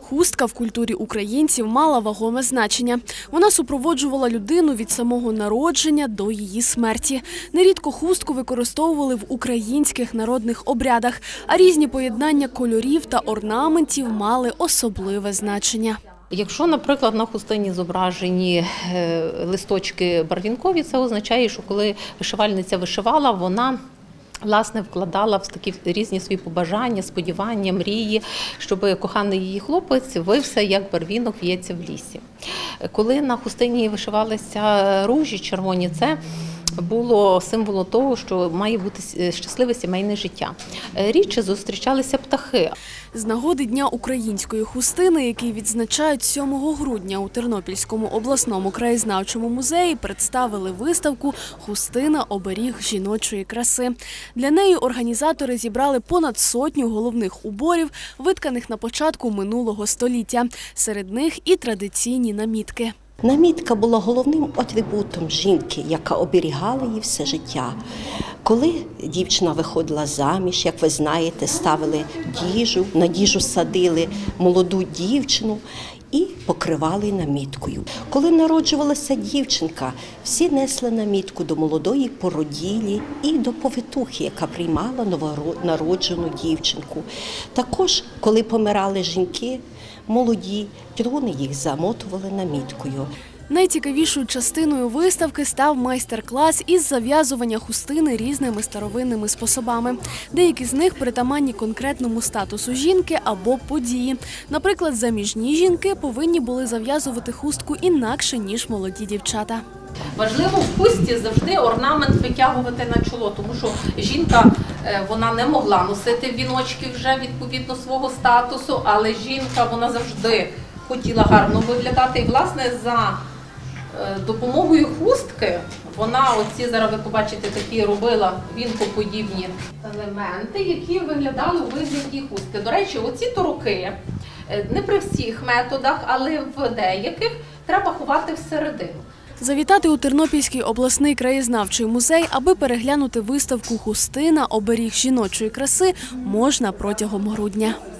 Хустка в культурі українців мала вагоме значення. Вона супроводжувала людину від самого народження до її смерті. Нерідко хустку використовували в українських народних обрядах, а різні поєднання кольорів та орнаментів мали особливе значення. Якщо, наприклад, на хустині зображені листочки барвінкові, це означає, що коли вишивальниця вишивала, вона власне вкладала в такі різні свої побажання, сподівання, мрії, щоб коханий її хлопець вився, як барвінок в'ється в лісі. Коли на хустині вишивалися ружі червоні, це було символом того, що має бути щасливе сімейне життя. Рідше зустрічалися птахи. З нагоди Дня української хустини, який відзначають 7 грудня у Тернопільському обласному краєзнавчому музеї, представили виставку «Хустина – оберіг жіночої краси». Для неї організатори зібрали понад 100 головних уборів, витканих на початку минулого століття. Серед них і традиційні намітки. Намітка була головним атрибутом жінки, яка оберігала її все життя. Коли дівчина виходила заміж, як ви знаєте, ставили діжу, на діжу садили молоду дівчину і покривали наміткою. Коли народжувалася дівчинка, всі несли намітку до молодої породілі і до повитухи, яка приймала новонароджену дівчинку. Також, коли помирали жінки, молоді, труни їх замотували наміткою. Найцікавішою частиною виставки став майстер-клас із зав'язування хустини різними старовинними способами. Деякі з них притаманні конкретному статусу жінки або події. Наприклад, заміжні жінки повинні були зав'язувати хустку інакше, ніж молоді дівчата. Важливо в хустці завжди орнамент витягувати на чоло, тому що жінка вона не могла носити віночки вже відповідно свого статусу, але жінка вона завжди хотіла гарно виглядати. І, власне, за допомогою хустки вона, оці зараз ви побачите, такі робила вінкоподібні елементи, які виглядали у вигляді хустки. До речі, оці торуки не при всіх методах, але в деяких треба ховати всередину. Завітати у Тернопільський обласний краєзнавчий музей, аби переглянути виставку «Хустина – оберіг жіночої краси» можна протягом грудня.